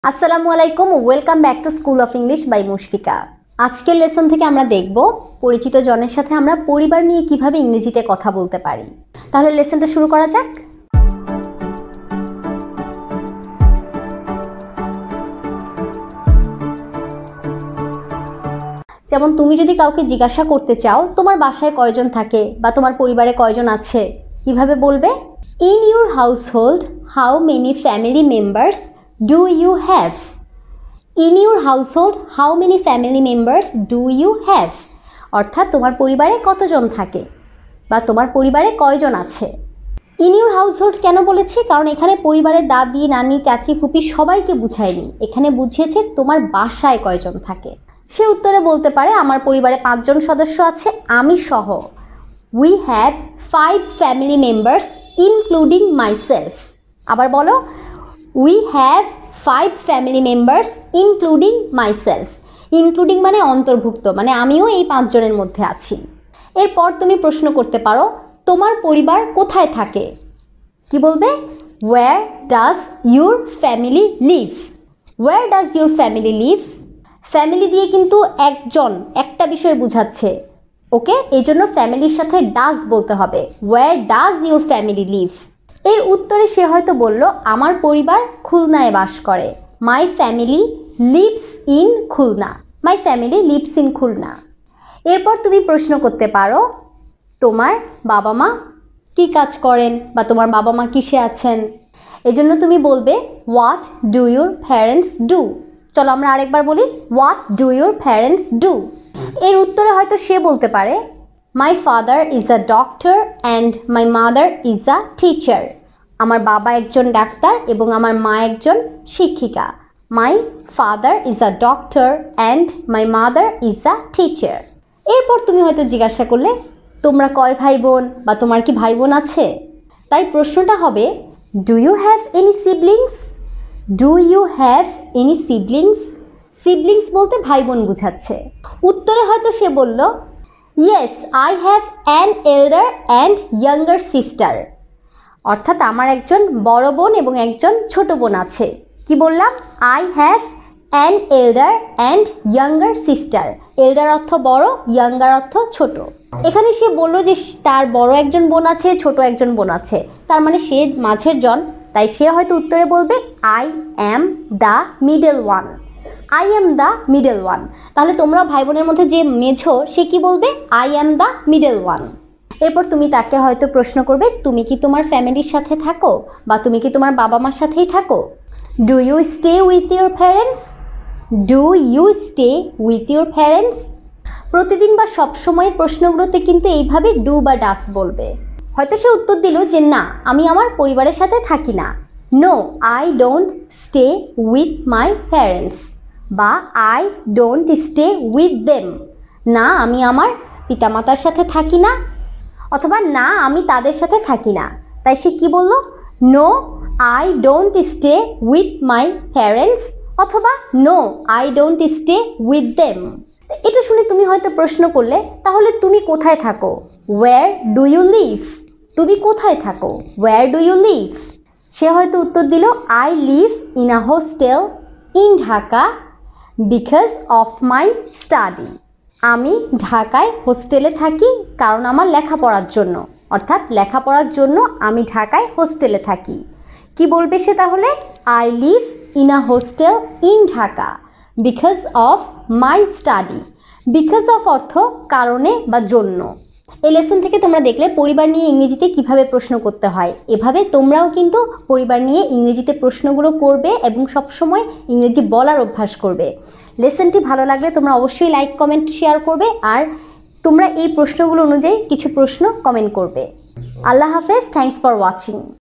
আসসালামু আলাইকুম, welcome back to school of English by Mushfika. আজকের লেসন থেকে আমরা দেখব পরিচিত জনের সাথে আমরা পরিবার নিয়ে কিভাবে ইংরেজিতে কথা বলতে পারি। তাহলে লেসনটা শুরু করা যাক। যেমন তুমি যদি কাউকে জিজ্ঞাসা করতে চাও তোমার বাসায় কয়জন থাকে বা তোমার পরিবারে কয়জন আছে, কিভাবে বলবে? In your household how many family members do you have? In your household how many family members do you have? অর্থাৎ তোমার পরিবারে কতজন থাকে বা তোমার পরিবারে কয়জন আছে। In your household কেন বলেছি? কারণ এখানে পরিবারের দাদি, নানি, চাচি, ফুপি সবাইকে বুঝায়নি, এখানে বুঝিয়েছে তোমার বাসায় কয়জন থাকে। সে উত্তরে বলতে পারে আমার পরিবারে 5 জন সদস্য আছে আমি সহ। We have 5 family members including myself. আবার বলো, We have 5 family members including myself. Including মানে অন্তর্ভুক্ত, মানে আমিও এই 5 জনের মধ্যে আছি। এরপর তুমি প্রশ্ন করতে পারো তোমার পরিবার কোথায় থাকে, কি বলবে? Where does your family live? Where does your family live? Family দিয়ে কিন্তু একজন, একটা বিষয় বোঝাচ্ছে, ওকে? এই জন্য ফ্যামিলির সাথে ডাজ বলতে হবে। Where does your family live? এর উত্তরে সে হয়তো বলল আমার পরিবার খুলনায় বাস করে। My family lives in Khulna. My family lives in Khulna. এরপর তুমি প্রশ্ন করতে পারো তোমার বাবা মা কি কাজ করেন বা তোমার বাবা মা কিসে আছেন। এজন্য তুমি বলবে what do your parents do. চলো আমরা আরেকবার বলি, what do your parents do. এর উত্তরে হয়তো সে বলতে পারে My father is a doctor and my mother is a teacher. আমার বাবা একজন ডাক্তার এবং আমার মা একজন শিক্ষিকা। My father is a doctor and my mother is a teacher. এরপর তুমি হয়তো জিজ্ঞাসা করলে তোমরা কয় ভাই বোন বা তোমার কি ভাই বোন আছে। তাই প্রশ্নটা হবে Do you have any siblings? Do you have any siblings? Siblings বলতে ভাই বোন বোঝাচ্ছে। উত্তরে হয়তো সে বলল Yes, I have an elder and younger sister. অর্থাৎ আমার একজন বড় বোন এবং একজন ছোট বোন আছে। কি বললাম? I have an elder and younger sister. Elder অর্থ বড়, younger অর্থ ছোট। এখানে সে বলল যে তার বড় একজন বোন আছে, ছোট একজন বোন আছে, তার মানে সে মাঝের জন। তাই সে হয়তো উত্তরে বলবে I am the middle one. I am the middle one. তাহলে তোমরা ভাই বোনের মধ্যে যে মেঝো সে কি বলবে? I am the middle one. এরপর তুমি তাকে হয়তো প্রশ্ন করবে তুমি কি তোমার ফ্যামিলির সাথে থাকো বা তুমি কি তোমার বাবা মার সাথেই থাকো। Do you stay with your parents? Do you stay with your parents? প্রতিদিন বা সব সময়ের প্রশ্নগুলোতে কিন্তু এইভাবে ডু বা ডাস বলবে। হয়তো সে উত্তর দিল যে না আমি আমার পরিবারের সাথে থাকি না। No, I don't stay with my parents. বা I don't stay with them. না আমি আমার পিতামাতার সাথে থাকি না, অথবা না আমি তাদের সাথে থাকি না। তাই সে কি বলল? No, I don't stay with my parents, অথবা No, I don't stay with them. এটা শুনে তুমি হয়তো প্রশ্ন করলে তাহলে তুমি কোথায় থাকো? Where do you live? তুমি কোথায় থাকো? Where do you live? সে হয়তো উত্তর দিল I live in a hostel in Dhaka because of my study. আমি ঢাকায় হোস্টেলে থাকি কারণ আমার লেখাপড়ার জন্য। অর্থাৎ লেখাপড়ার জন্য আমি ঢাকায় হোস্টেলে থাকি। কি বলবে সে তাহলে? I live in a hostel in Dhaka because of my study. Because of অর্থ কারণে বা জন্য। এই লেসন থেকে তোমরা দেখলে পরিবার নিয়ে ইংরেজিতে কিভাবে প্রশ্ন করতে হয়। এভাবে তোমরাও কিন্তু পরিবার নিয়ে ইংরেজিতে প্রশ্নগুলো করবে এবং সবসময় ইংরেজি বলার অভ্যাস করবে। লেসনটি ভালো লাগলে তোমরা অবশ্যই লাইক, কমেন্ট, শেয়ার করবে আর তোমরা এই প্রশ্নগুলো অনুযায়ী কিছু প্রশ্ন কমেন্ট করবে। আল্লাহ হাফেজ, থ্যাঙ্কস ফর ওয়াচিং।